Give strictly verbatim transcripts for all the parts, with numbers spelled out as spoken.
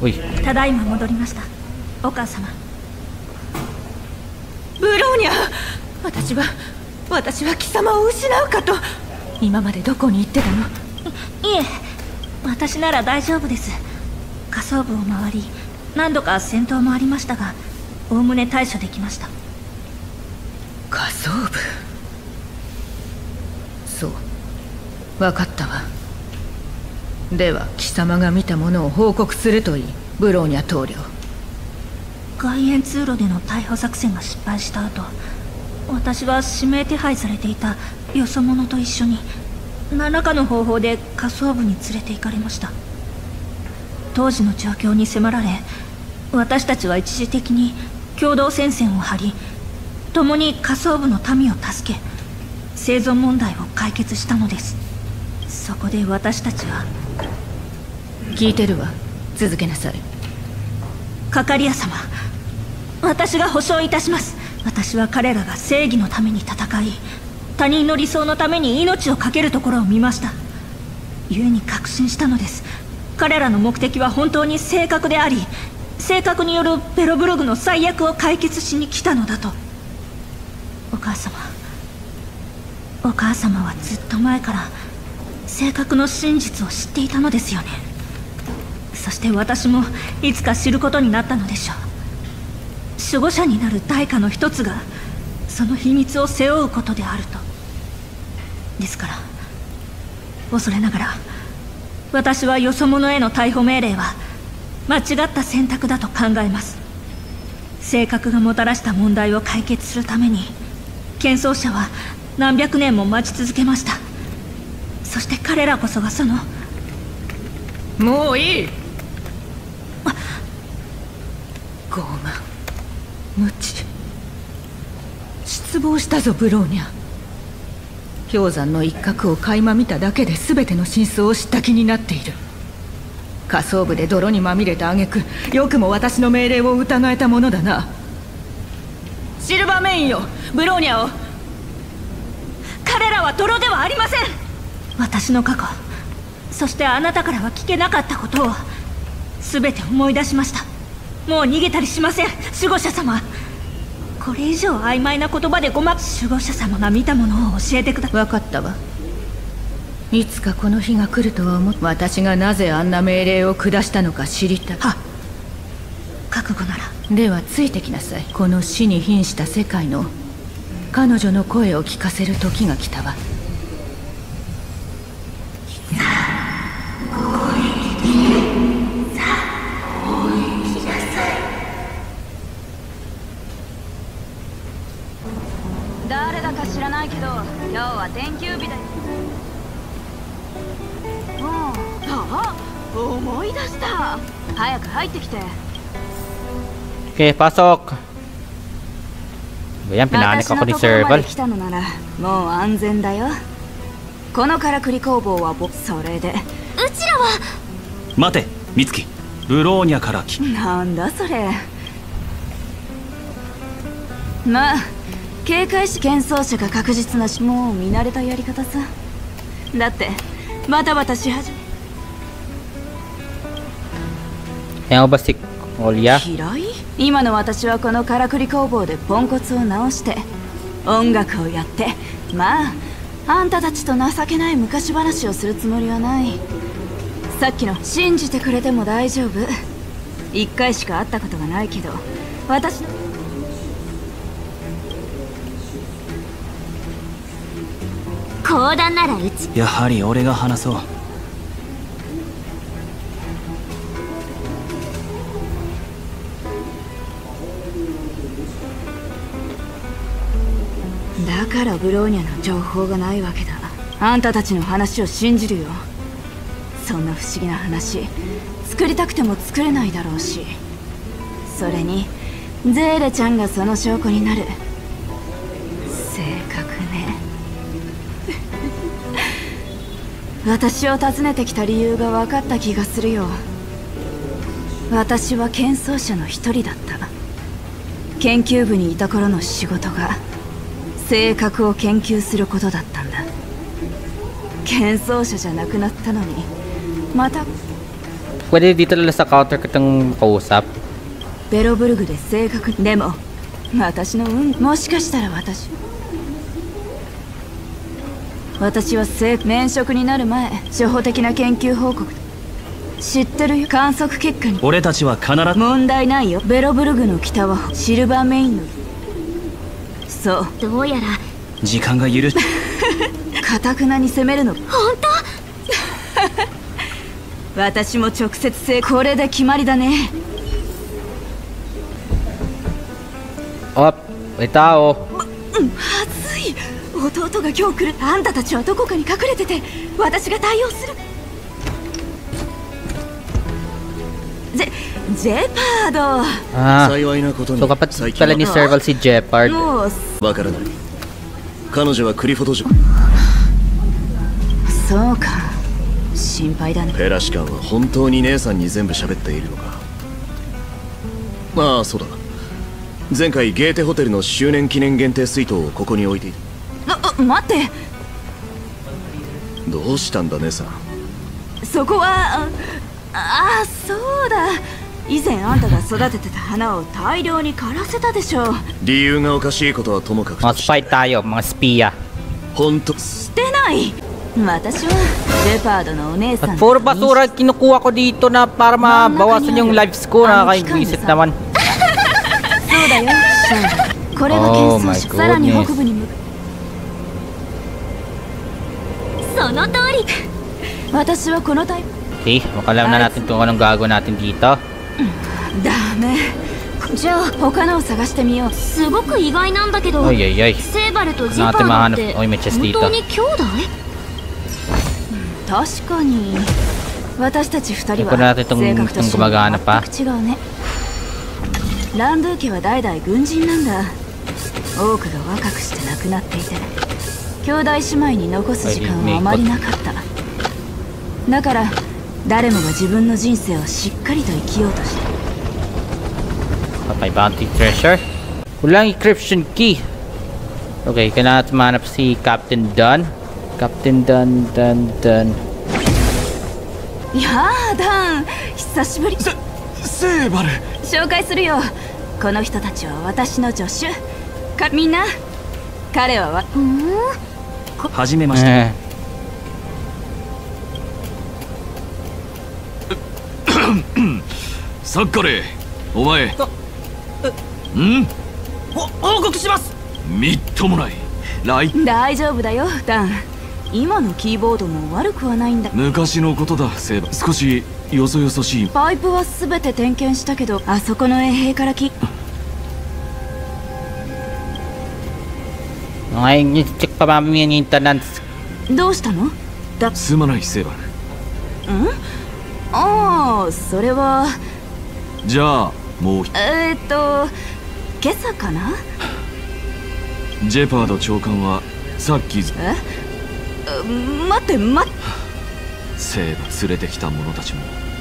おい。 ただいま戻りました、お母様。 ブローニャ、私は私は貴様を失うかと。今までどこに行ってたの？ いえ、私なら大丈夫です。下層部を回り、何度か戦闘もありましたが、おおむね対処できました。 下層部。そう、分かったわ。では貴様が見たものを報告するといい、ブローニャ棟梁。 外縁通路での逮捕作戦が失敗した後、私は指名手配されていたよそ者と一緒に何らかの方法で下層部に連れて行かれました。当時の状況に迫られ、私たちは一時的に共同戦線を張り、共に下層部の民を助け、生存問題を解決したのです。そこで私たちは。 聞いてるわ、続けなさい。 カカリア様、私が保証いたします。私は彼らが正義のために戦い、他人の理想のために命を懸けるところを見ました。故に確信したのです。彼らの目的は本当に正確であり、正確によるベロブログの最悪を解決しに来たのだと。お母様、お母様はずっと前から正確の真実を知っていたのですよね。そして私もいつか知ることになったのでしょう。守護者になる代価の一つがその秘密を背負うことであると。ですから恐れながら、私はよそ者への逮捕命令は間違った選択だと考えます。性格がもたらした問題を解決するために剣争者は何百年も待ち続けました。そして彼らこそがその。 もういい。傲慢、無知、失望したぞブローニャ。氷山の一角を垣間見ただけで全ての真相を知った気になっている。下層部で泥にまみれた挙句、よくも私の命令を疑えたものだな。シルバーメインよ、ブローニャを。 彼らは泥ではありません。私の過去、そしてあなたからは聞けなかったことを全て思い出しました。もう逃げたりしません、守護者様。これ以上曖昧な言葉でごま守護者様が見たものを教えてください。 分かったわ。いつかこの日が来るとは思っ、私がなぜあんな命令を下したのか知りたい。 は、覚悟なら。 ではついてきなさい。この死に瀕した世界の彼女の声を聞かせる時が来たわ。 誰だか知らないけど今日は天休日だよ。うん、ああ、思い出した。早く入ってきて。 Oke, pasok. Bayang pinahanap ako ni Sir Val. 来たのならもう安全だよ。このからくり工房は僕。それでうちらは。 待て、美月。ブローニャから来。 なんだそれ。まあ警戒し剣争者が確実なし、もう見慣れたやり方さ。だってバタバタし始め。 Yang ba si Olia? 嫌い？今の私はこのからくり工房でポンコツを直して音楽をやって、まああんたたちと情けない昔話をするつもりはない。さっきの信じてくれても大丈夫。一回しか会ったことがないけど、私の講談ならうち。 やはり俺が話そう。 だからブローニャの情報がないわけだ。あんたたちの話を信じるよ。そんな不思議な話作りたくても作れないだろうし、それにゼーレちゃんがその証拠になる。正確ね。私を訪ねてきた理由が分かった気がするよ。私は剣争者の一人だった。研究部にいた頃の仕事が性格を研究することだったんだ。剣争者じゃなくなったのにまた。 Pwede dito lang sa counter kitang kausap. ベロブルグで正確に。でも私の運、もしかしたら私私は正免職になる前、初歩的な研究報告知ってるよ。観測結果に俺たちは必ず。 問題ないよ。ベロブルグの北はシルバーメインの。そう、 どうやら時間が許しかたくなに攻めるの。 本私も直接正、これで決まりだね。 Op, may tao. まずい。弟が今日来る。あんたたちはどこかに隠れてて、私が対応する。ジェ、ジェパード。 Ah, 幸いなことに so kapatid 最近 pala ni Serval si Jeopard. もうわからない。彼女はクリフォド城。 そうか、心配だね。 ペラシカンは本当に姉さんに全部喋っているのか。ああ、そうだ。前回ゲーテホテルの周年記念限定水筒をここに置いていた。 あ、待って、 どうしたんだ姉さん。 そこは、ああ、そうだ。以前あんたが育ててた花を大量に枯らせたでしょう。 理由がおかしいことはともかく Mga として、 spy tayo, mga spiya. 本当してない。私はレパードのお姉さん At puro basura kinukuha ko dito na para mabawasan yung lives ko. Nakakaigwisit naman. そうだよ。そう、これが Oh 検 my 査所、さらに goodness. 北部に向く。 その通り。 私はこのタイプ。 Okay, makalam na natin kung anong gagawin natin dito. ダメ。じゃあ他のを探してみよう。 すごく意外なんだけど、 Oy, oy, oy. セーバルとジェパ Natin ードっ mahanap. て Oy, may chest 本 dito. 当に兄弟？ 確かに私たち二人 Ito は natin itong, 性格と itong 趣味 gumagana が pa. 全く違うね。ランドゥ家は代々軍人なんだ。多くが若くして亡くなっていて、兄弟姉妹に残す時間はあまりなかった。だから誰もが自分の人生をしっかりと生きようとして。 Okay, bounty treasure. Walang encryption key. Okay, kailangan natin mahanap si Captain Dunn. Captain Dunn, Dunn, Dunn. やあ、ダン、久しぶり。 セーバル。 紹介するよ。この人たちは私の助手。か、みんな。彼はわ。 はじめまして。 Eh, サッカレー、お前。ん？報告します。みっともない。来。 大丈夫だよ、ダン。今のキーボードも悪くはないんだ。 昔のことだ、セーバル。少しよそよそしい。 パイプはすべて点検したけど、あそこの衛兵からき。 ngayon, check pa mami yung maintenance. どうしたの？だ。 すまない、セーバル。 ん？ああ、それは。 じゃあもう。 えー、っと今朝かな。 ジェパード長官はさっき。 え？待って待って。 セーバル連れてきた者たちも。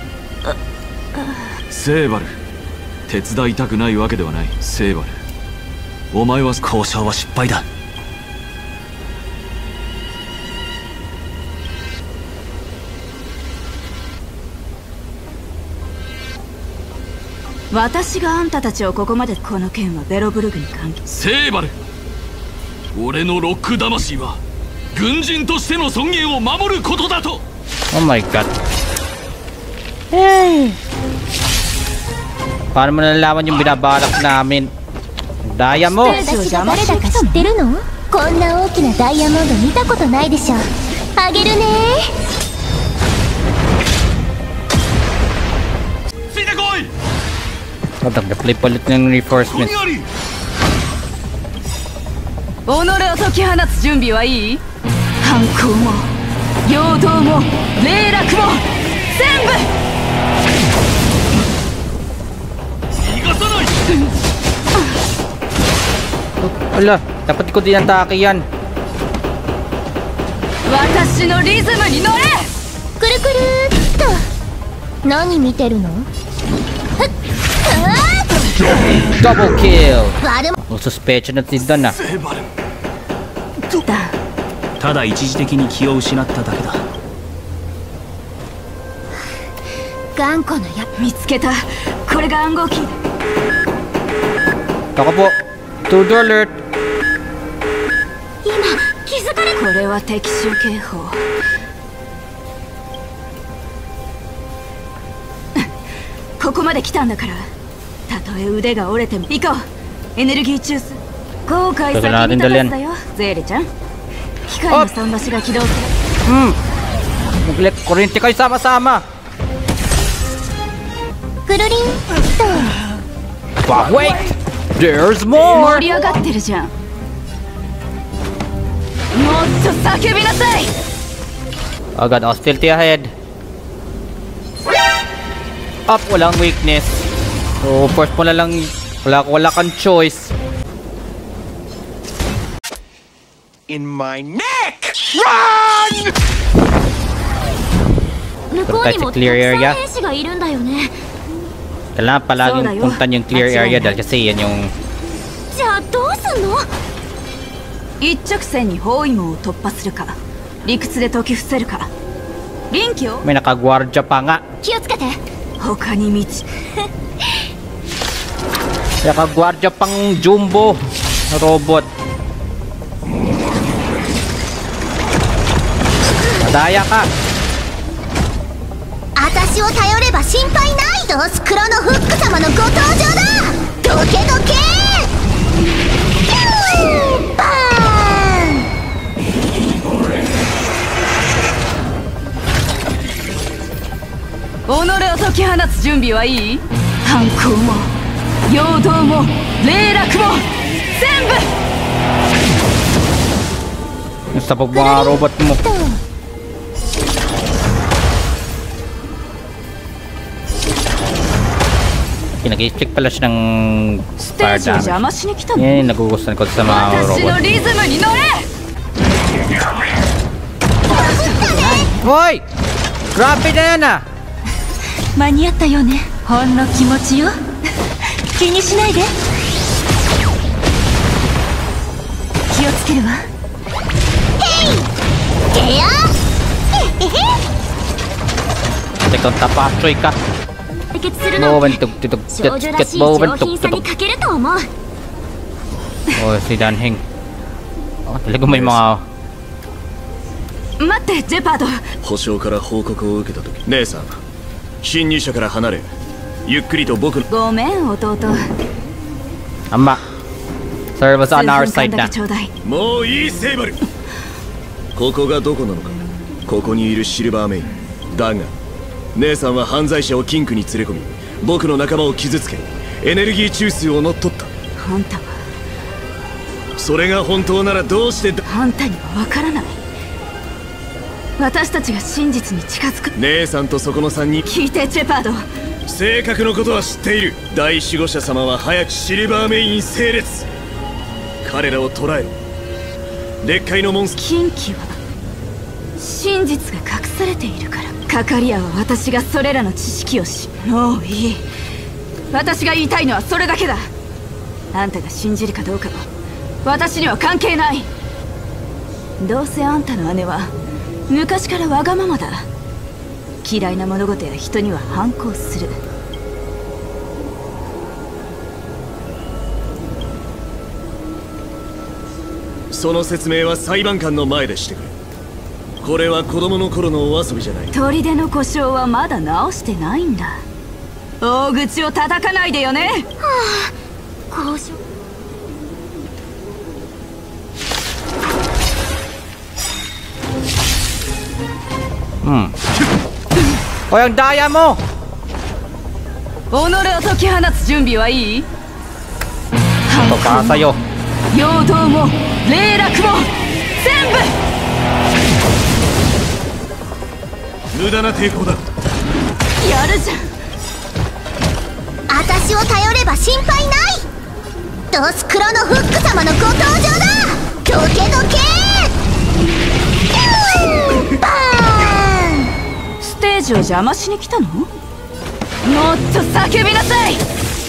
セーバル、手伝いたくないわけではない。セーバル、お前は交渉は失敗だ。 私があんたたちをここまで。この件はベロブルグに関係。 セーバル、俺のロック魂は軍人としての尊厳を守ることだと。 Oh my god. Hey! Paano mo nalalaman yung binabalak namin? Daya mo! 私が誰だか知ってるの？こんな大きなダイヤモンド見たことないでしょ。あげるね。 ついてこい。 Mag-apply pa ulit ng reinforcement. 己を解き放つ準備はいい？反抗も陽動も霊落も全部。 逃がさない。 Wala, dapat ko din atake yan. 私のリズムに乗れ。 くるくるっと。何見てるの？ Double kill! 悪おsuspecha na si Don na. セーバル、 だ。 ただ一時的に気を失っただけだ。 頑固なや見つけた。これが暗号キー。 Ako po. To the alert. 今気づかれこれは敵襲警報。ここまで来たんだから、たとえ腕が折れても行こう。エネルギー中枢後悔先に立たずだよ、ゼーレちゃん。機械の桟橋が起動する。 Hmm. Nag-let kuryente kayo sama-sama. くるりんと Wow, wait! There's more! 盛り上がってるじゃん。もっと叫びなさい。 Agad hostility ahead. Up, walang weakness. So, first mo na lang, wala, wala kang choice. In my neck! Run! 向こうにもたくさん兵士がいるんだよね。 Kailangan palaging puntan yung clear area dahil kasi yan yung じゃあどうすんの？ 一直線に包囲網を突破するか、理屈で解き伏せるか。臨機を may nakagwardya pa nga. 気をつけて。 他に道。 Nakagwardya pang jumbo na robot. Madaya ka. 私を頼れば心配ない。ドスクロのフック様のご登場だ。どけどけ。バーン。 己を解き放つ準備はいい？反抗も陽動も霊落も全部。 Sa pag mga robot mo. Nag-i-flick pala siya ng fire damage. Yan yung nagugustuhan ko sa mga robot. Hoy! Grabe na yan ah! 間に合ったよね。ほんの気持ちよ。気にしないで。気をつけるわ。 ヘイ！ゲヤ！へへへ。 Ikaw tapachoy ka. 解決するの。 Bawal-tug-tug-tug. 少女らしい上品さに欠けると思う。 Oh, si Danheng. Oh, talaga may mga... 待って、ジェパード。 保証から報告を受けた時、姉さん、侵入者から離れ、ゆっくりと僕の。 ごめん、弟。 Ama. Sir was on our side na. もういいセイバル。ここがどこなのか。ここにいるシルバーメイン。だが、姉さんは犯罪者をキンクに連れ込み、僕の仲間を傷つけ、エネルギー中枢を乗っ取った。 あんたは。 それが本当ならどうしてだ。 あんたにはわからない。私たちが真実に近づく。 姉さんとそこのさんにん。 聞いて、ジェパード。 正確のことは知っている。大守護者様は早くシルバーメイン整列。彼らを捕らえろ。劣界のモンスター。 禁忌は真実が隠されているから。カカリアは私がそれらの知識を知る。もういい。私が言いたいのはそれだけだ。あんたが信じるかどうかは私には関係ない。どうせあんたの姉は昔からわがままだ。嫌いな物事や人には反抗する。 その説明は裁判官の前でしてくれ。これは子供の頃のお遊びじゃない。 砦の故障はまだ直してないんだ。大口を叩かないでよね。 はあ、交渉。 Hmm. Hoy, ang daya mo! 己を解き放つ準備はいい？ Ito para sa'yo. 陽動も霊落も全部。 無駄な抵抗だ。 やるじゃん。 私を頼れば心配ない。ドスクロのフック様のご登場だ。どけどけ。バーン。 ステージを邪魔しに来たの？もっと叫びなさい。もっ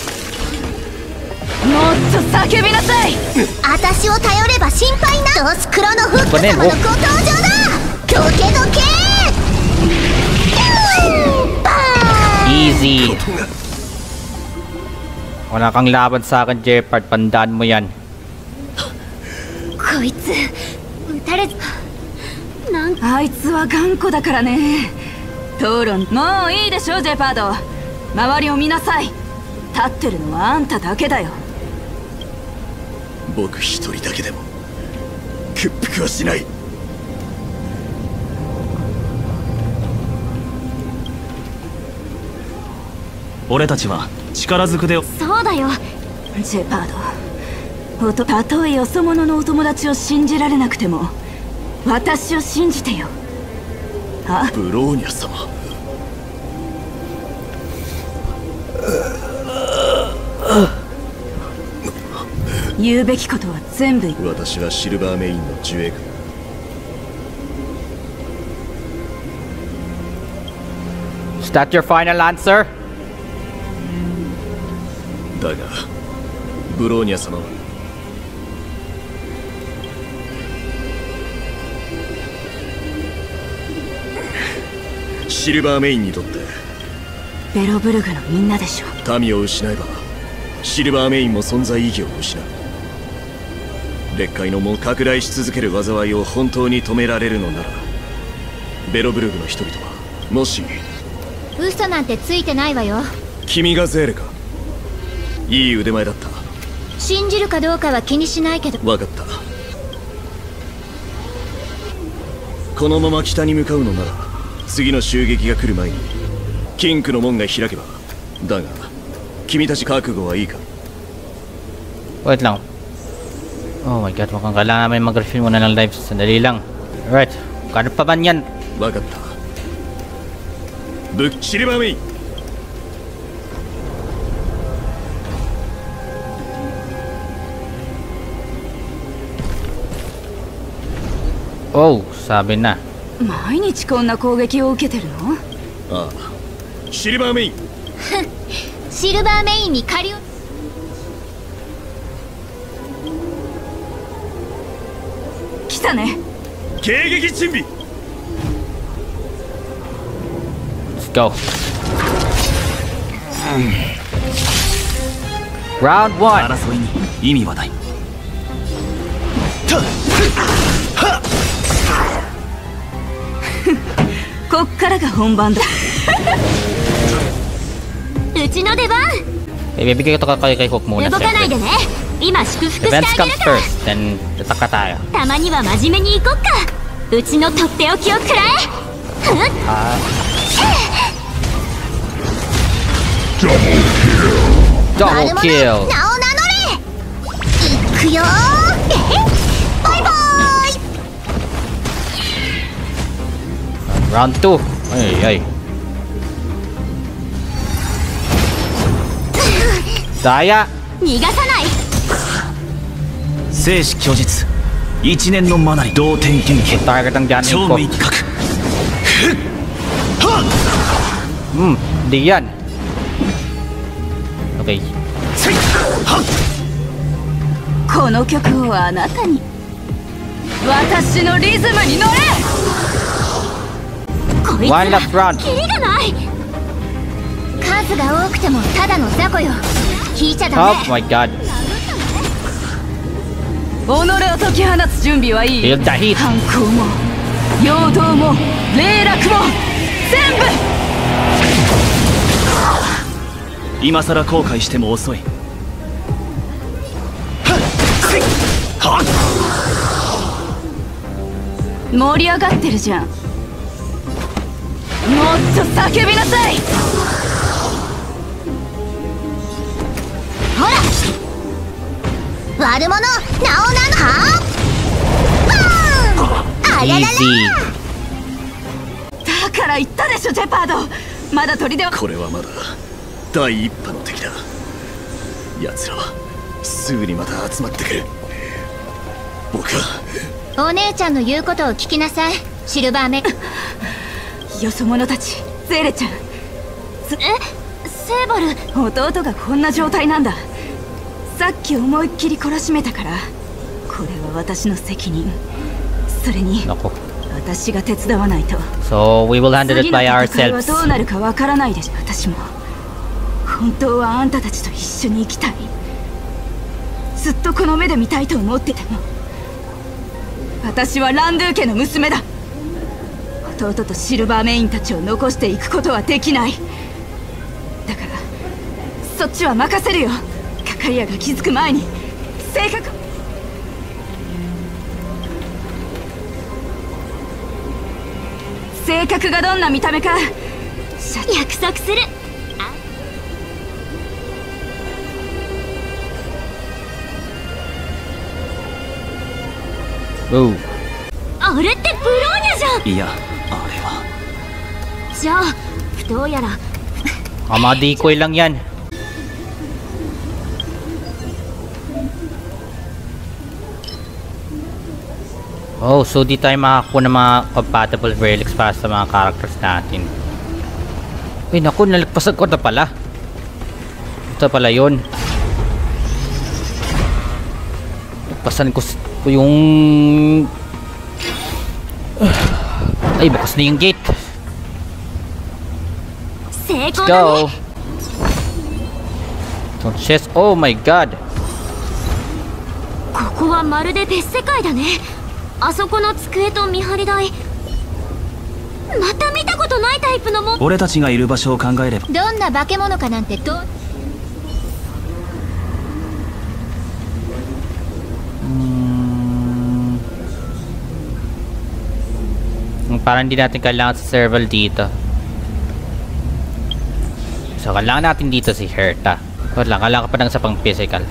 と叫びなさい。 私を頼れば心配ない。ドスクロのフック様のご登場だ。どけどけ。バーン。 Easy. Wala kang laban sa akin, Gepard. Pandaan mo yan. こいつ撃たれなんあいつは頑固だからね。討論もういいでしょジェパード。周りを見なさい。立ってるのはあんただけだよ。 僕一人だけでも屈服はしない。 俺たちは力ずくで。 そうだよ。 ジェパード、おとたとえよそ者のお友達を信じられなくても私を信じてよ。あ、 ブローニャ様。 言うべきことは全部。 私はシルバーメインのジュエグ。 Is that your final answer? だがブローニャ様はシルバーメインにとってベロブルグのみんなでしょ。 民を失えばシルバーメインも存在意義を失う。劣界の門拡大し続ける災いを本当に止められるのならベロブルグの人々はもし。 嘘なんてついてないわよ。 君がゼーレか。いい腕前だった。 信じるかどうかは気にしないけど。 分かった。このまま北に向かうのなら次の襲撃が来る前にキンクの門が開けば。だが君たち覚悟はいいか。 Wait lang. Oh my god, mukhang kailangan namin mag-refill muna ng lives. Sandali lang. Alright, kano pa ba yan? 分かった。ブッシルバーメイン。 Oh, sabi na. 毎日こんな攻撃を受けてるの？ ああ、シルバーメイン。 シルバーメインに借りを。 来たね。 迎撃準備。 Let's go. Round one. 争いに意味はない。 こっからが本番だ。 うちの出番。 Ibibigay ko to kay kay Hook muna. 動かないでね。今祝福してあ Events げ comes るから。 first, then tataka tayo. たまには真面目に行こっか。うちのとっておきを食らえ。ふっ。 Double 悪者 kill. 名を名乗れ。いくよー。えへバイバーイ。 Round two. Ay, ay. Daya. 逃がさない。 生死虚実一年のマナリ同点剣剣 Target ang dyan 超 ko. 明確。 Hmm, di yan. Okay. この曲をあなたに。私のリズムに乗れ。 こいつ One last round. キリがない。数が多くてもただの雑魚よ。引いちゃダ Oh メ。 my god. 己を解き放つ準備はいい。 Feel the heat. 反抗も陽動も霊落も全部。 今さら後悔しても遅い。 盛り上がってるじゃん。もっと叫びなさい。 ほら悪者名を名乗はバーン。あららら。 Easy. だから言ったでしょジェパード。まだ砦は。 これはまだ第一波の敵だ。奴らはすぐにまた集まってくる。僕はお姉ちゃんの言うことを聞きなさい。シルバーメイ。 よそ者たち。ゼーレちゃん。 えセーボル。 弟がこんな状態なんだ。さっき思いっきり懲らしめたから。これは私の責任。それに Nako. 私が手伝わないと。 So we will handle it 次の by 戦いは ourselves. どうなるかわからないでしょ。私も本当はあんたたちと一緒に生きたい。ずっとこの目で見たいと思ってたの。私はランドゥー家の娘だ。弟とシルバーメインたちを残していくことはできない。だからそっちは任せるよ。カカリアが気づく前に。性格性格がどんな見た目か約束する。 おう。 あれってブローニャじゃん。 いや、あれはじゃあどうやら Amadikoy lang yan. Oh, so di tayo makakuha ng mga compatible relics para sa mga characters natin. Uy, naku, nalagpasan ko na pala. Ito pala yun. Nagpasan ko yung... Ay, bukas na yung gate. Let's go. Don't chest. Oh my god. ここはまるで別世界だね。あそこの机と見張り台、また見たことないタイプのも。 俺たちがいる場所を考えれば。 どんな化け物かなんてどう。 Hmm. Parang hindi natin kailangan sa serval dito. So kailangan natin dito si Herta. Wala, kailangan pa ng isa pang physical.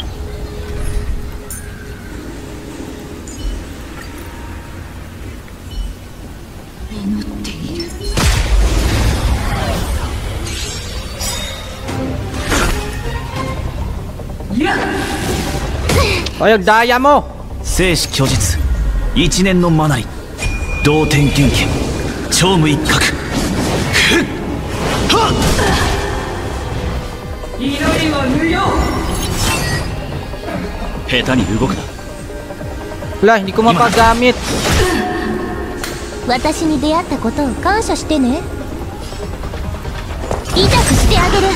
Ay, ang daya mo! 生死虚実、一年のマナリ、同点元気、超無一角。祈りは無用。下手に動くな。 Wala, hindi ko makagamit. 私に出会ったことを感謝してね。痛くしてあげる。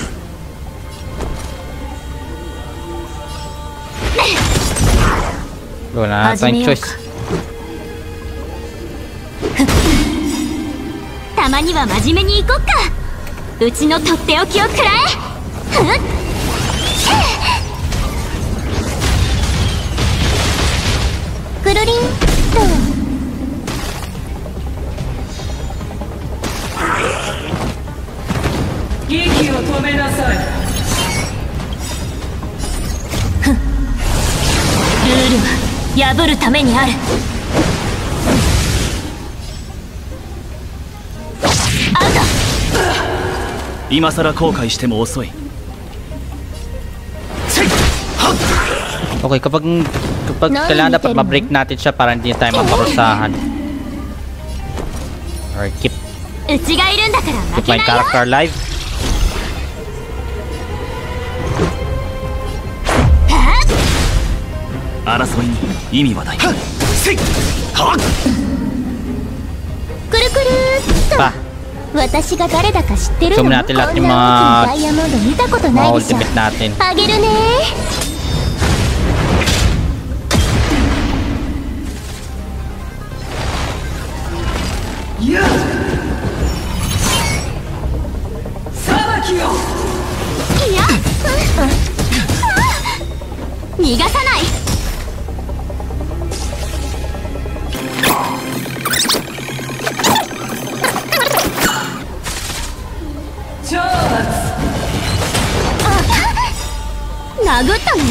Wala na tayong choice. たまには真面目に行こっか。うちのとっておきを食らえ。くるりんと。 息を止めなさい。 ルールは破るためにある。アウト。 今さら後悔しても遅い。 Okay, kapag kapag kailangan dapat ma-break natin siya para hindi tayo maparusahan. Or keep keep my character alive. Pa. 私が誰だか知ってるの？ Zoom natin lahat yung mga mga ultimate natin. あげるね。いや、逃がさない。殴ったね。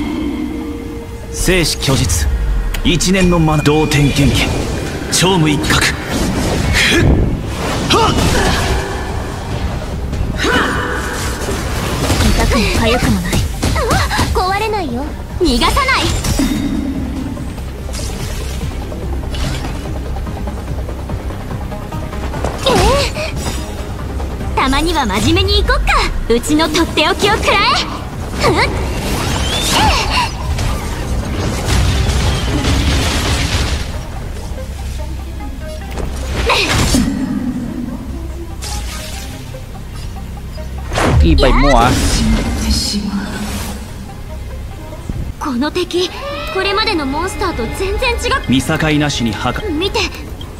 生死虚実、一年のマナ、同点元気、超無一角。 痛くも痒くもない。壊れないよ。逃がさない。えー、たまには真面目に行こっか。うちのとっておきを食らえ。 Ibay mo ah. しまう。 この敵、これまでのモンスターと全然違う。 見境なしに墓。 見て、ち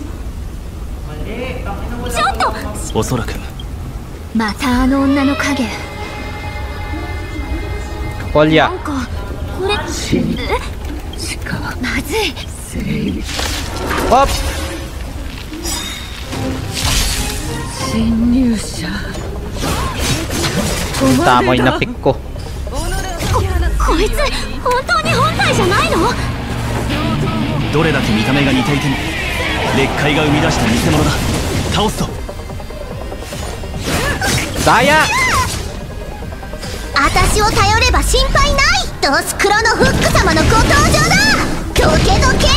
ょっと。 おそらくまたあの女の影。 Kolya. なんかこれ、え、まずい。 Hop! 侵入者。 Tama yung napik ko. こ, こいつ本当に本体じゃないの？ どれだけ見た目が似ていても劣界が生み出した偽物だ。倒すと。 Daya! 私を頼れば心配ない。ドスクロのフック様のご登場だ。どけどけ。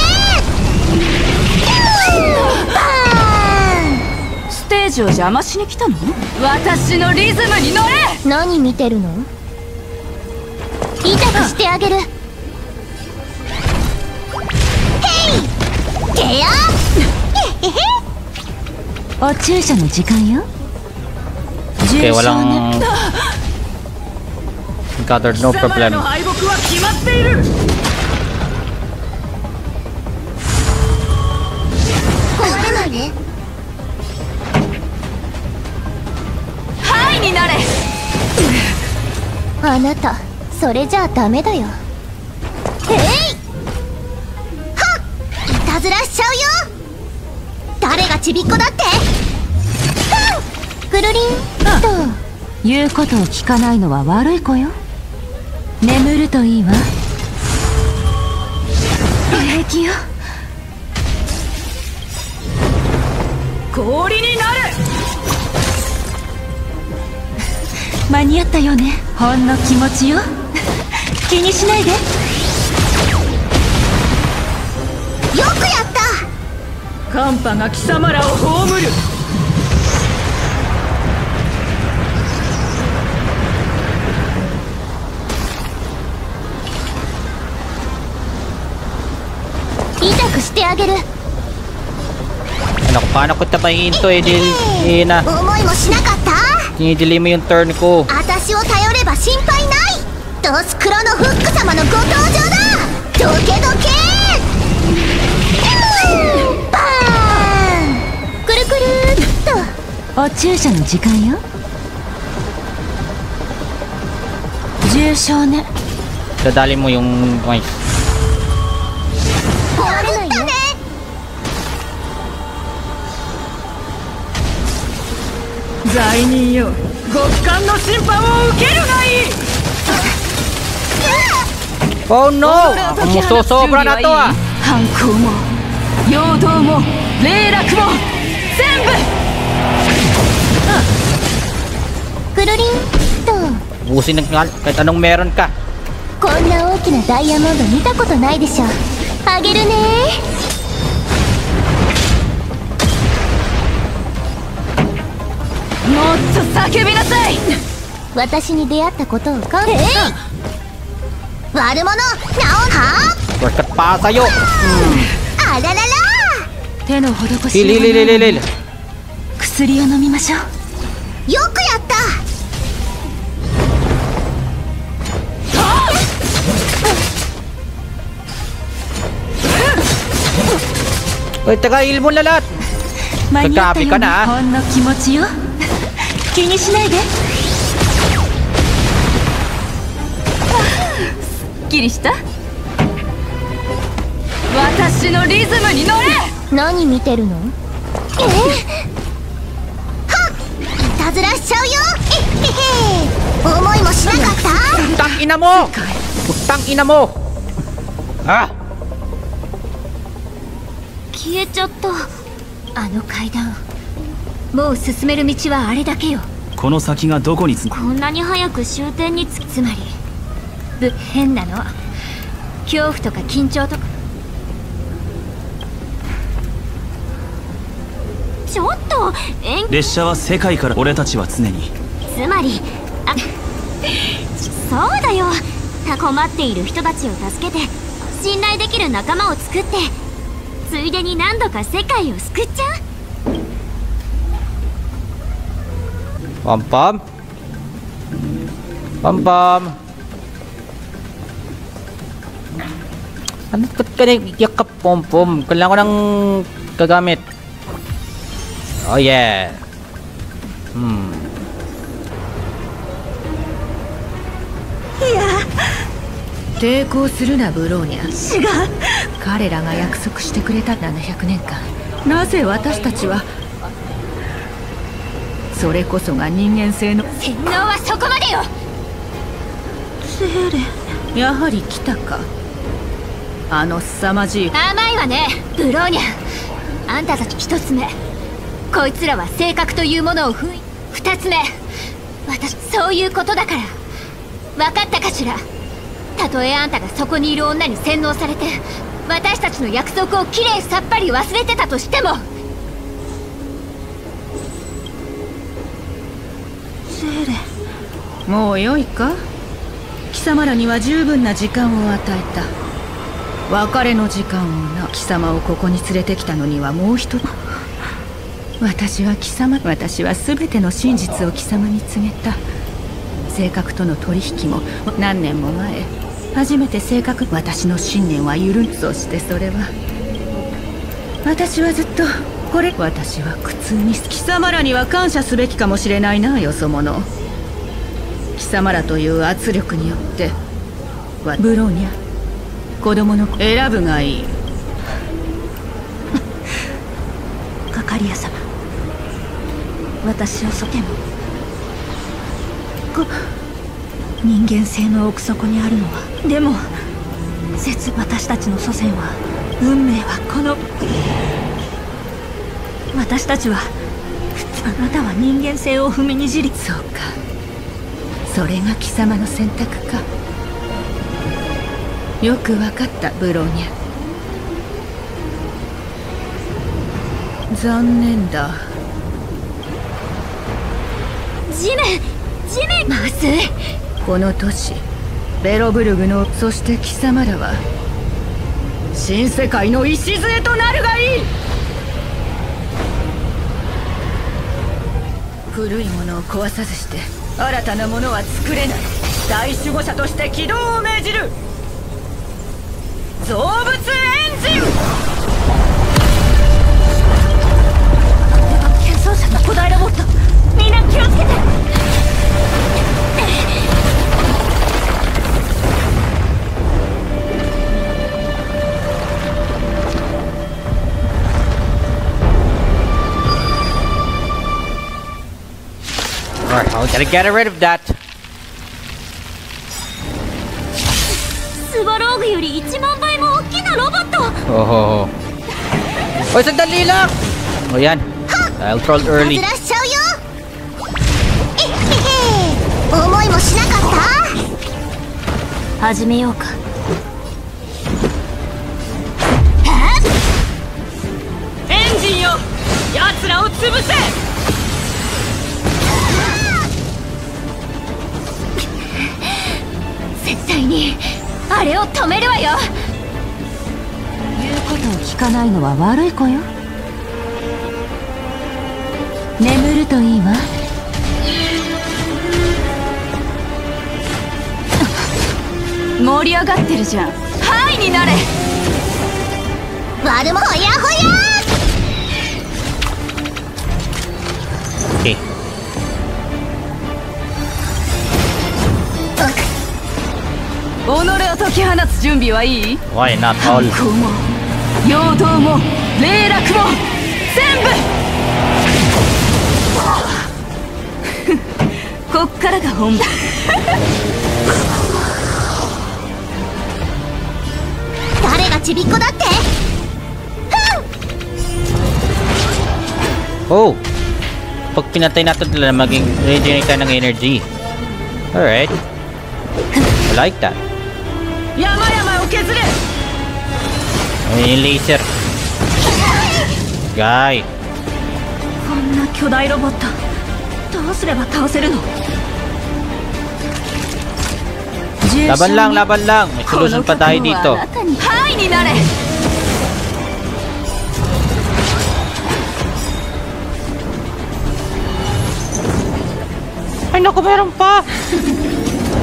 バーン。 ステージを邪魔しに来たの？私のリズムに乗れ。 何見てるの？痛くしてあげる。ヘイゲアへへへ。 お注射の時間よ。 Okay, walang encountered, no problem. 敗北は決まっている。 壊れないね。 はいになれ。 あなた、それじゃあダメだよ。えいはっ、いたずらしちゃうよ。誰がちびっこだって。くるりんと。 言うことを聞かないのは悪い子よ。眠るといいわ。平気よ。氷になる。間に合ったよね。ほんの気持ちよ。気にしないで。よくやった。 寒波が貴様らを葬る。 痛くしてあげる。 Ano ko, paano ko tapahin to eh, di na. 思いもしなかった。 Dinidili mo yung turn ko. 私を頼れば心配ない。ドスクロのフック様のご登場だ。どけどけ。バーン。くるくるっと。 お注射の時間よ。重傷ね。 Dadali mo yung mic. 壊れないよ。 罪人よ、極寒の審判を受けるがいい。 Oh no! Muso-sobra na to ah! 反抗も陽動も霊落も全部。 くるりんと。 Busin ng kahit anong meron ka. こんな大きなダイヤモンド見たことないでしょ。あげるね。 もっと叫びなさい。 私に出会ったことを感謝。悪者、なおは。 Shortcut pa sa'yo! あららら。 手の施し Lil, lil, lil, lil. 薬を飲みましょう。 よくやった。 Uy, taga-heal mo na lahat! 間に合ったよ Nagkapi ka na ah! ほんの気持ちよ。気にしないで。 すっきりした。私のリズムに乗れ。 何見てるの？えはっ、いたずらしちゃうよ。えへへ。思いもしなかった。 Putang ina mo! Putang ina mo! Ah! 消えちゃった。あの階段、もう進める道はあれだけよ。 この先がどこにつこんなに早く終点につく。つまりぶ変なのは恐怖とか緊張とか。ちょっとえん列車は世界から。俺たちは常に。 つまり、あ、そうだよ。困っている人たちを助けて信頼できる仲間を作って、ついでに何度か世界を救っちゃう。 Pom pom. Pam pam. Ano ba't ka naiyak ka, pom pom? Kailangan ko ng gagamit. Oh yeah. Hmm. いや抵抗するなブローニャ。 違う。 彼らが約束してくれたななひゃくねんかん、なぜ私たちは。それこそが人間性の。 洗脳はそこまでよ。 セーレ、 やはり来たか。あの凄まじい。 甘いわねブローニャ。あんたたち一つ目、こいつらは性格というものを封印。二つ目、私そういうことだから。分かったかしら。たとえあんたがそこにいる女に洗脳されて私たちの約束をきれいさっぱり忘れてたとしても。 セーレ、 もうよいか。貴様らには十分な時間を与えた。別れの時間をな。貴様をここに連れてきたのにはもう一つ。私は貴様私は全ての真実を貴様に告げた。性格との取引も何年も前、初めて性格。私の信念は緩む。そしてそれは私はずっとこれ。私は苦痛に。貴様らには感謝すべきかもしれないな、よそ者。貴様らという圧力によってブローニャ、子供の選ぶがいい。 カカリア様、私をそてもこ人間性の奥底にあるのは。でも説私たちの祖先は、運命はこの私たちは。あなたは人間性を踏みにじり。 そうか、それが貴様の選択か。よくわかったブローニャ。残念だ。 地面地面まずい。 この都市ベロブルグの、そして貴様らは新世界の礎となるがいい。古いものを壊さずして新たなものは作れない。大守護者として起動を命じる。造物エンジン。 剣装者の古代ロボット、みんな気をつけて。 Alright, I gotta get rid of that. スワローグよりいちまんばいも大きなロボット。 Oh. Oy, sandali lang! O yan. I'll troll い early. たずらしちゃうよ。えへへ、思いもしなかった。 始めようか。 エンジンよ、奴らを潰せ。 絶対にあれを止めるわよ。 言うことを聞かないのは悪い子よ。眠るといいわ。盛り上がってるじゃん。ハイになれ。 悪もほやほや。 Okay. 己を解き放つ準備はいい？ Why not all? こうも陽動も霊落も全部こっからが本番。 誰がちびっこだって。 Oh! Pag pinatay natin sila, maging regenerate tayo ng energy. Alright. I like that. 山々を削れ。 Ayun yung laser. Guy. こんな巨大ロボット、どうすれば倒せるの？ Laban lang, laban lang. May solution pa tayo dito. ハイになれ。 Ay naku, meron pa!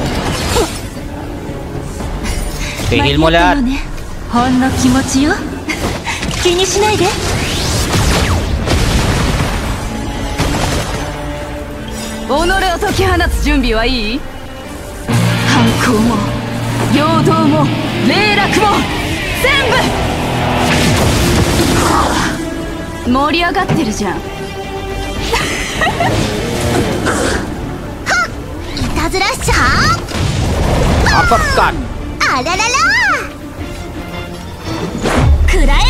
Pigil mo lahat. ほんの気持ちよ。気にしないで。 己を解き放つ準備はいい？反抗も陽動も霊落も全部盛り上がってるじゃん。 いたずらしちゃアパッカン。 あららら食らえ。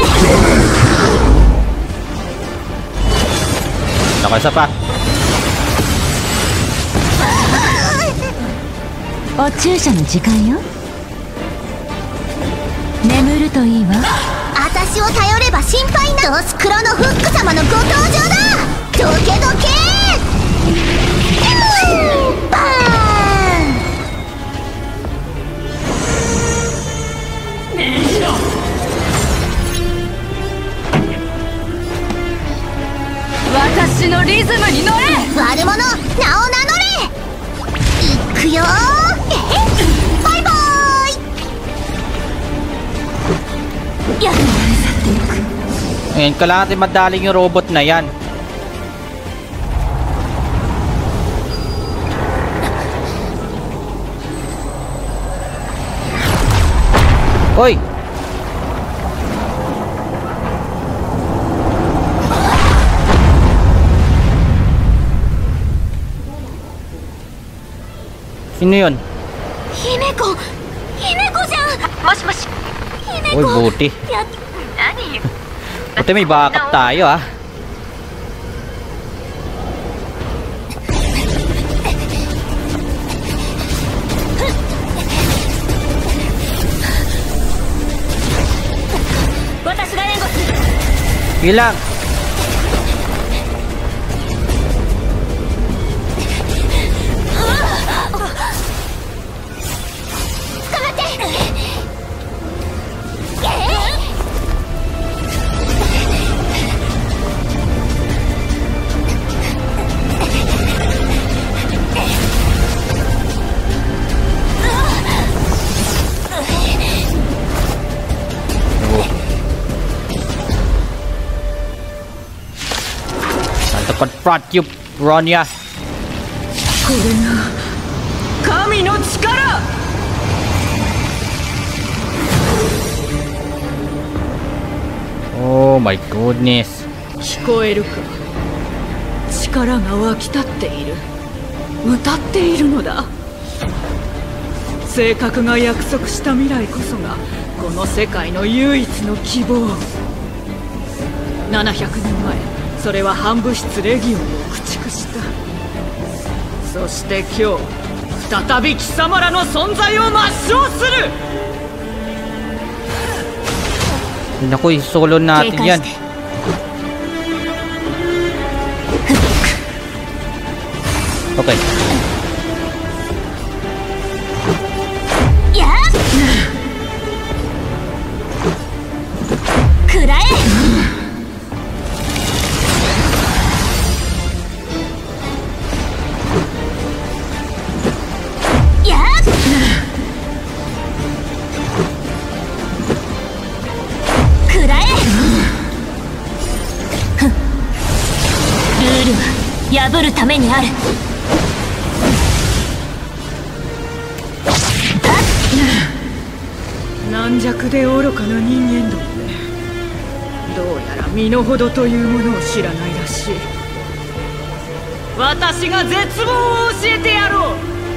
Naka isa pa. お注射の時間よ。眠るといいわ。 私を頼れば心配なドスクロのフック様のご登場だ。どけどけバー私のリズムに乗れ。 悪者名を名乗れ。いくよー。バイバーイ。 や Ngayon, kailangan natin madaling yung robot na yan. Hoy! Sino yun? 姫子姫子じゃん。もしもし姫 Uy, 子。 buti. や何？ Buti may backup tayo ah. Hilang. Confront you, Bronya. これが神の力。 Oh my goodness. 聞こえるか。力が湧き立っている。歌っているのだ。性格が約束した未来こそがこの世界の唯一の希望。ななひゃくねんまえ、それは反物質レギオンを駆逐した。そして今日再び貴様らの存在を抹消する。 Naku, solo natin yan. Okay. Rule は破るためにある。 軟弱で愚かな人間どもね。どうやら身の程というものを知らないらしい。私が絶望を教えてやろう。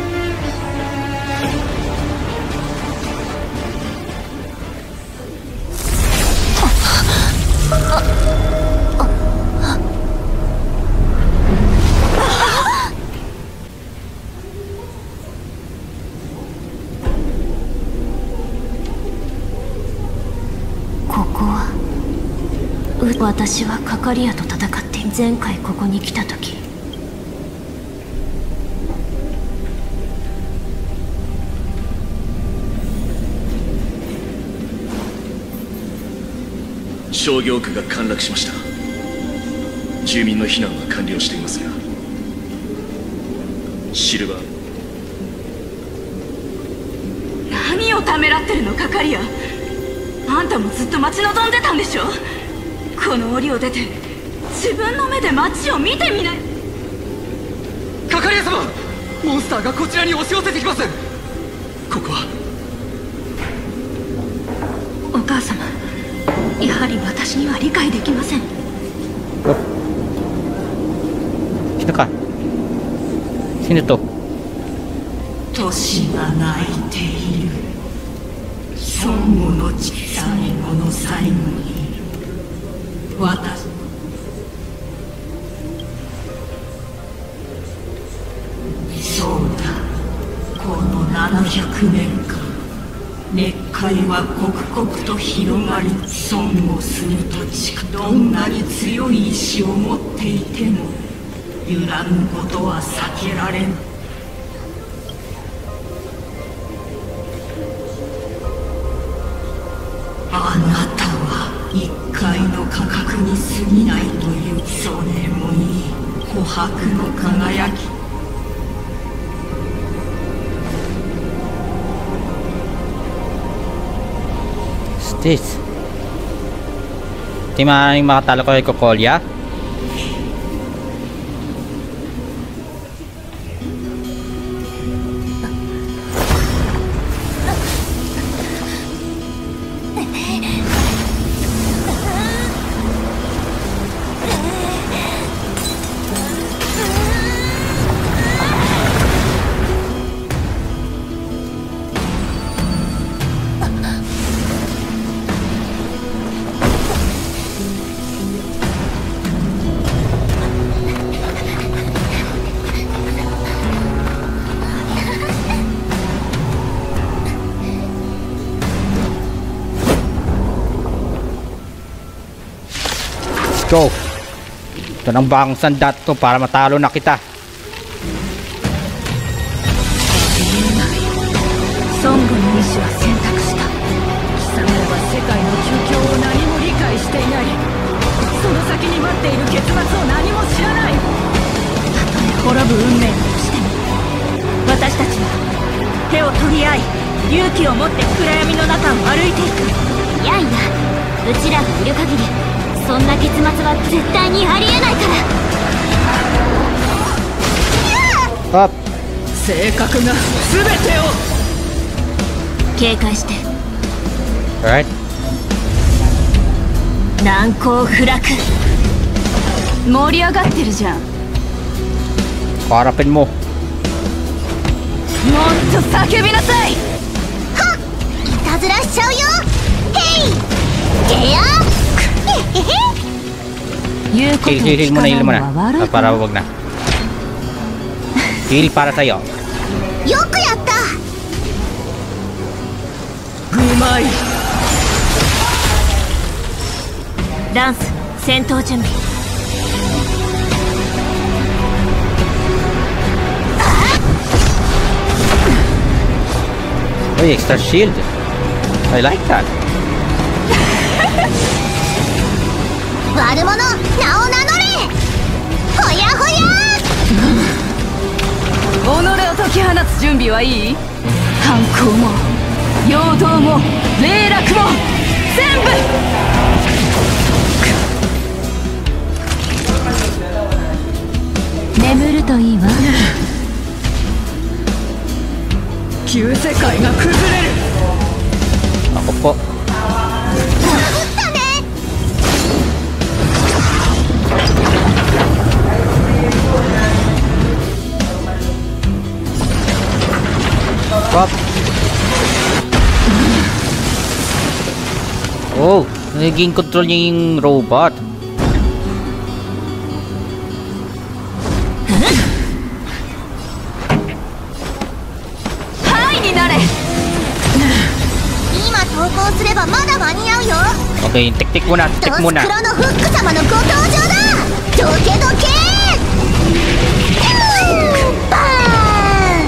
ここは私はカカリアと戦って前回ここに来た時商業区が陥落しました。住民の避難は完了していますが、シルバー何何をためらってるのカカリア。あんたもずっと待ち望んでたんでしょ。この檻を出て自分の目で街を見てみない。 カカリア様、モンスターがこちらに押し寄せてきます。ここはお母様、やはり私には理解できません。 Sino ka? Sino to? 年が泣いている。孫悟の小さい子の最後に私そうだ、このななひゃくねんかん熱海は刻々と広がり、孫悟するとちくどんなに強い意志を持っていても揺らぐことは避けられぬ。あなたは一介の価格に過ぎないという、それもいい琥珀の輝き。 This. Di maaaring makatalo ko kay Cocolia. Go. Ito ng bagong sandat ko para matalo na kita. 孫悟の意志は選択した。貴様らは世界の究極を何も理解していない。その先に待っている結末を何も知らない。 たとえ滅ぶ運命だとしても、私たちは手を取り合い勇気を持って暗闇の中を歩いていく。 いやいや、うちらがいる限りそんな結末は絶対にありえないから。 あ、 性格が全てを警戒して。 Alright. 難攻不落。 盛り上がってるじゃん。 Harapin mo. もっと叫びなさい。 はっ、いたずらしちゃうよ。ヘイゲア言うことを Heal, heal, heal 聞か muna, ない heal の muna. は悪 Ah, いか para ら。 wag na. Heal para sa'yo. よくやった。 うまい。 ランス戦闘準備。 Oh, extra shield. I like that. 悪者、名を名乗れ。ほやほや。 己を解き放つ準備はいい？反抗も陽動も霊落も全部。眠るといいわ。 旧世界が崩れる。 Ako po. だね。 Pop. Oh, naging control niya yung robot. 投稿すればまだ間に合うよ。 Okay, tik-tik muna, ド tik ス muna. クロのフック様のご登場だ。どけどけ。バーン。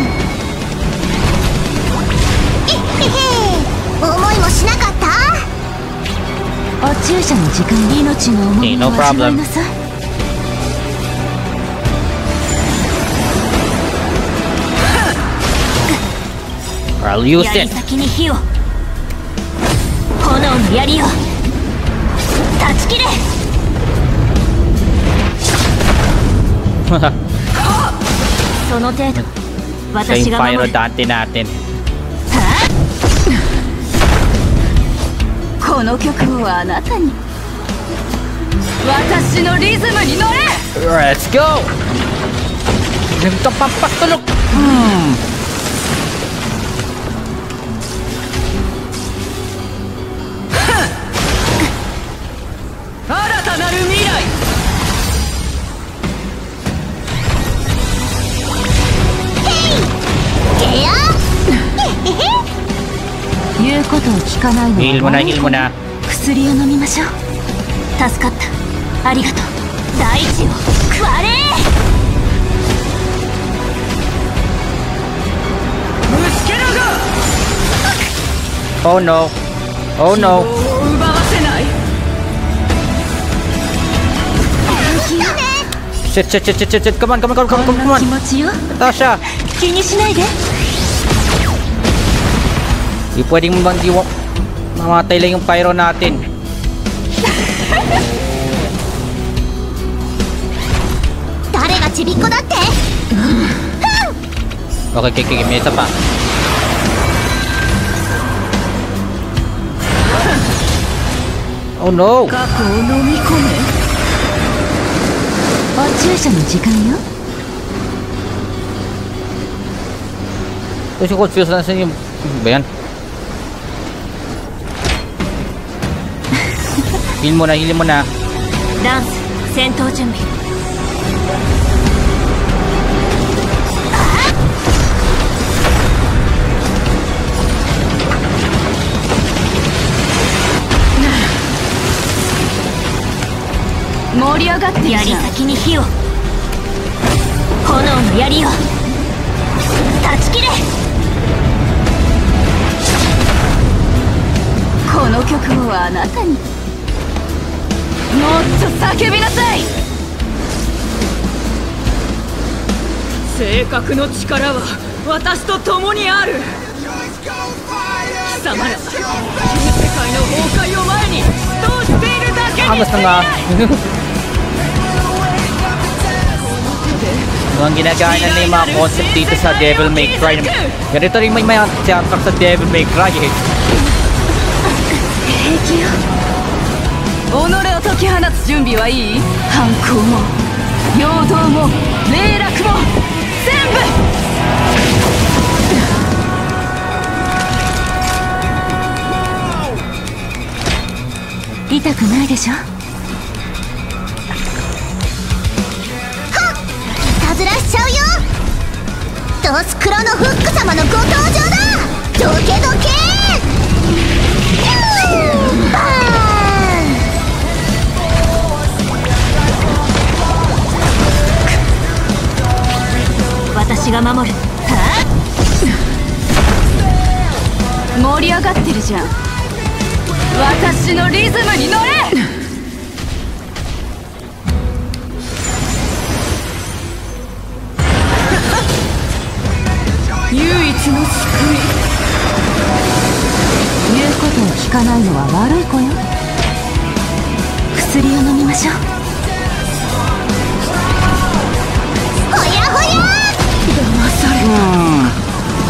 えへへ。思いもしなかった。 お注射の時間に命の重 Okay, み no を味わい problem. なさい。 Alright, I'll use 槍 it. 先に火を、炎の槍を断ち切れ。その程度 Siya 私 yung が pyro 守る。 dante natin. この曲をあなたに、私のリズムに乗れ。 Let's go! Nagkapapatulog! Hmm. 新たなる未来。 言うことを聞かないの Heal mo na, heal mo na. 薬を飲みましょう。助かった、ありがとう。大地を割れ。 虫けらが Oh no. Oh 希望 no. を奪わせない。 Shit, shit, shit, shit, shit, shit. Come on, come on, come on, come on, こん come な on. 気持ちよ。 Natasha. 気にしないで。 Di pwedeng bang di mamatay lang yung pyro natin. Okay, okay, okay. May isa pa. Oh no! 過去を飲み込め。 お注射の時間よ。 Kasi confused na sa yung... Ano ba yan? Heal mo na, heal mo na. ダンス戦闘準備。 盛り上がってるじゃん。 槍先に火を、炎の槍を断ち切れ。 この曲をあなたに、もっと叫びなさい。 正確の力は私と共にある。貴様ら、世界の崩壊を前にどうしているだけに Angas na nga. Ang ginagaya na yung mga concept dito sa Devil May Cry. Ganito rin may may soundtrack sa Devil May Cry eh. 平気よ。 己を解き放つ準備はいい？反抗も陽動も霊落も全部。 痛くないでしょ。 いたずらしちゃうよ。ドスクロのフック様のご登場だ。どけどけバーン。 私が守る。 盛り上がってるじゃん。私のリズムに乗れ。唯一の救い。 言うことを聞かないのは悪い子よ。薬を飲みましょう。 ほやほや。 騙された。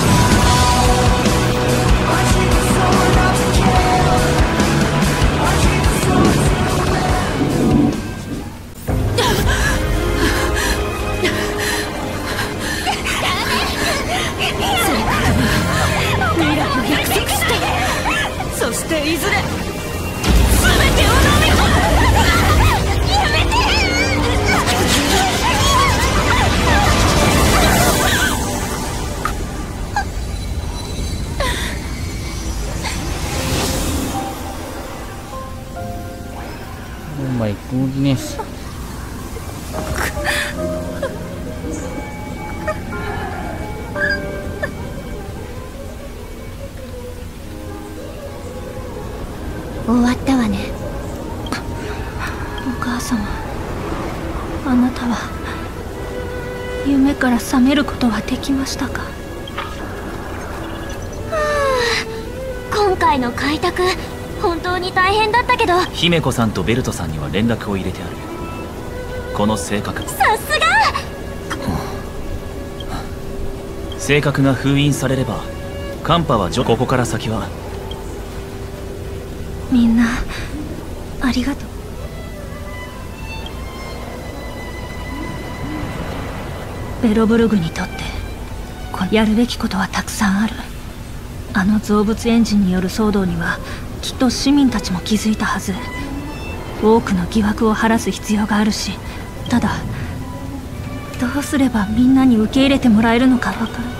そしていずれ全てを飲み込む。やめて。 Oh my goodness. Oh, 終わったわね。お母様、あなたは夢から覚めることはできましたか？ あ今回の開拓本当に大変だったけど、 姫子さんとベルトさんには連絡を入れてある。この性格、 さすが。 性格が封印されればカンパはここから先は。 みんなありがとう。ベロブルグにとってやるべきことはたくさんある。あの造物エンジンによる騒動にはきっと市民たちも気づいたはず。多くの疑惑を晴らす必要があるし、ただどうすればみんなに受け入れてもらえるのか分からない。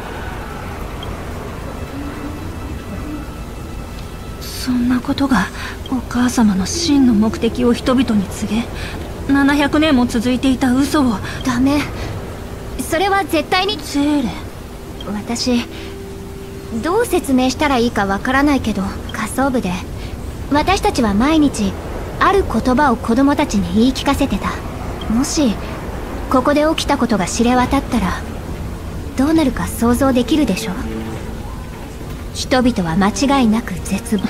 そんなことがお母様の真の目的を人々に告げ、ななひゃくねんも続いていた嘘を。 ダメ、それは絶対に。 ゼーレ、 私どう説明したらいいかわからないけど、仮想部で私たちは毎日ある言葉を子供たちに言い聞かせてた。もしここで起きたことが知れ渡ったらどうなるか想像できるでしょ。人々は間違いなく絶望。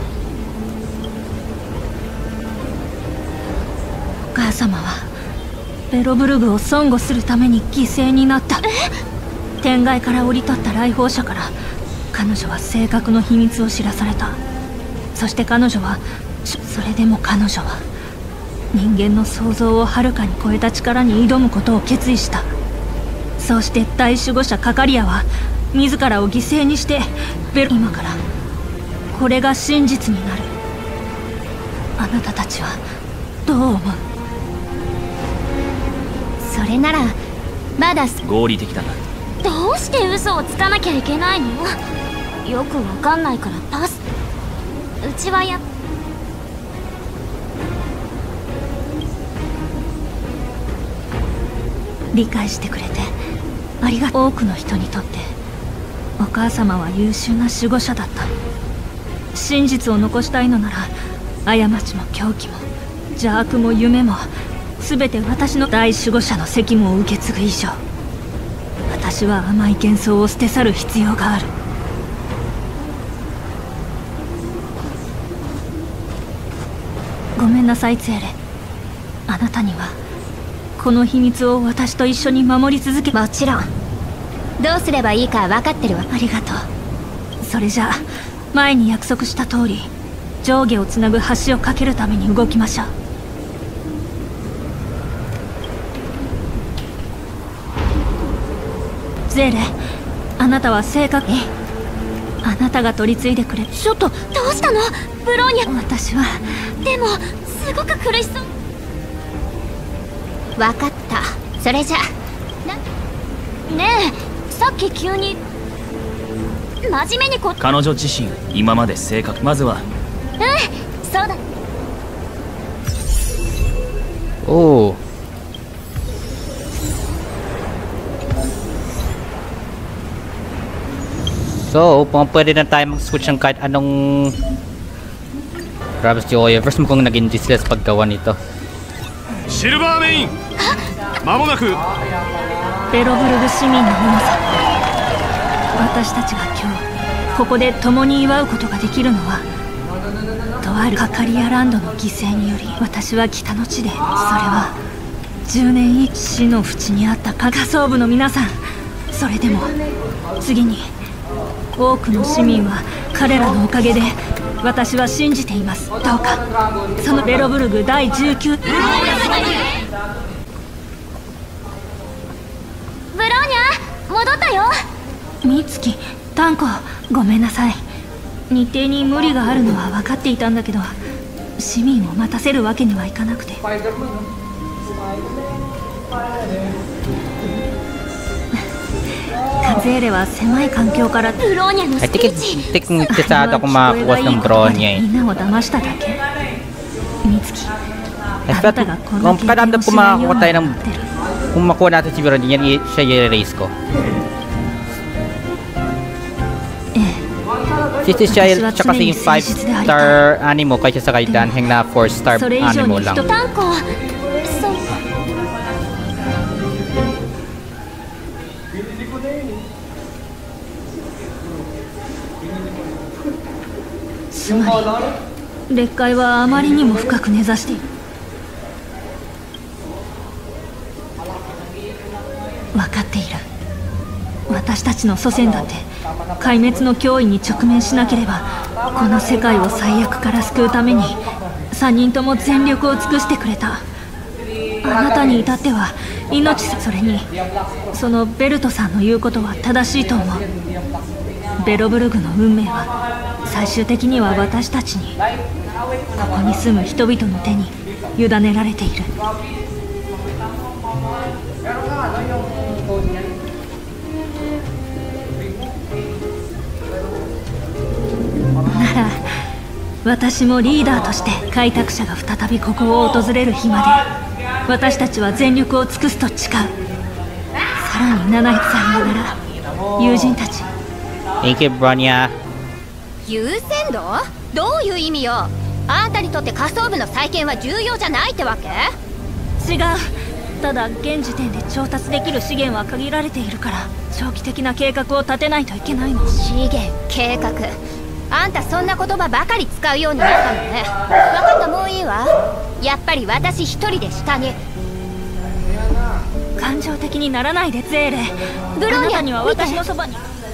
お母様はベロブルグを損護するために犠牲になった。天外から降り立った来訪者から彼女は性格の秘密を知らされた。そして彼女はそれでも彼女は人間の想像をはるかに超えた力に挑むことを決意した。そうして大守護者カカリアは自らを犠牲にしてベロ今からこれが真実になる。あなたたちはどう思う？ それならまだ合理的だな。 どうして嘘をつかなきゃいけないの？よくわかんないからパス。うちはや理解してくれてありがとう。多くの人にとってお母様は優秀な守護者だった。真実を残したいのなら過ちも狂気も邪悪も夢も全て私の大守護者の責務を受け継ぐ以上、私は甘い幻想を捨て去る必要がある。ごめんなさいツェーレ、あなたにはこの秘密を私と一緒に守り続け。 もちろんどうすればいいか分かってるわ。 ありがとう。それじゃあ前に約束した通り上下をつなぐ橋を架けるために動きましょう。ゼーレ、あなたは正確。あなたが取り継いでくれ。 ちょっとどうしたのブローニャ。 私はでもすごく苦しそう。 分かった。それじゃなねえ、さっき急に真面目にこ彼女自身今まで性格、まずはうんそうだ。 Oh. So, kung pwede na tayo mag-switch ng kahit anong Travis Joyoverse, mukhang nag-indie sila sa paggawa nito. シルバーメイン、間もなく。 ベロブルグ市民の皆さん、私たちが今日ここで共に祝うことができるのはとあるカカリアランドの犠牲により。私は北の地で、それはじゅうねん以死の淵にあった仮想部の皆さん。それでも次に多くの市民は彼らのおかげで私は信じています。どうかそのベロブルグだいじゅうきゅうブローニャ戻ったよ。 美月、タンコ、ごめんなさい。日程に無理があるのは分かっていたんだけど、市民を待たせるわけにはいかなくて。カゼーレは狭い環境からブローニャの I スピ think ーチ。 it take interesado ako makakuha ng drone niya eh. みんなを騙しただけ。美月、 I あ felt なたがこの kung kada 経 po 験をしないよう makakuha に tayo な ng ってる。 kung makuha natin si Veron, yan i- siya i-erase ko. ええ、 Since siya, siya kasi yung five star animo kaysa sa kay Danheng na four star それ以上 animo に lang. 人タンコ、そう。 つまり劣界はあまりにも深く根ざしている。分かっている。私たちの祖先だって壊滅の脅威に直面しなければこの世界を最悪から救うためにさんにんとも全力を尽くしてくれた。あなたに至っては命さ、それにそのベルトさんの言うことは正しいと思う。ベロブルグの運命は最終的には私たちに、ここに住む人々の手に委ねられている。なら私もリーダーとして開拓者が再びここを訪れる日まで私たちは全力を尽くすと誓う。さらにナナイさんよなら友人たち。 Thank you, Bronya. 優先度？どういう意味よ。あんたにとって仮想部の再建は重要じゃないってわけ？ 違う。ただ現時点で調達できる資源は限られているから長期的な計画を立てないといけないの。 資源計画、あんたそんな言葉ばかり使うようになったのね。分かった、もういいわ。やっぱり私一人で下に。 感情的にならないでゼーレ。 ブローニャ、 あなたには私のそばに。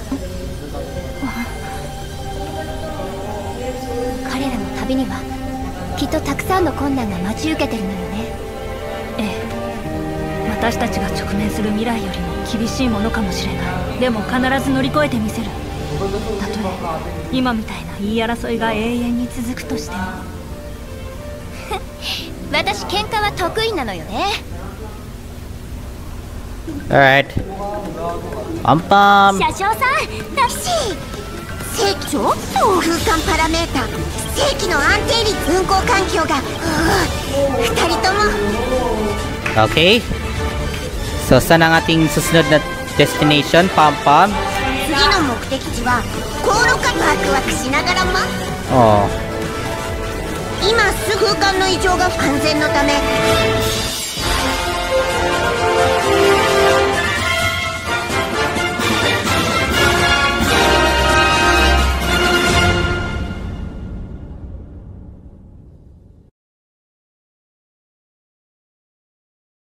彼らの旅にはきっとたくさんの困難が待ち受けてるのよね。 ええ、私たちが直面する未来よりも厳しいものかもしれない。でも必ず乗り越えてみせる。たとえ今みたいな言い争いが永遠に続くとしても。 私喧嘩は得意なのよね。 Alright. Pom pom. 車掌さん、タクシー。 正規ちょっと空間パラメータ正規の安定率運行環境がふたりとも。 Okay. So, saan ang ating susunod na destination, Pom Pom? 次の目的地は航路間ワクワクしながら待つ。 Oh. 今すぐ空間の異常が安全のため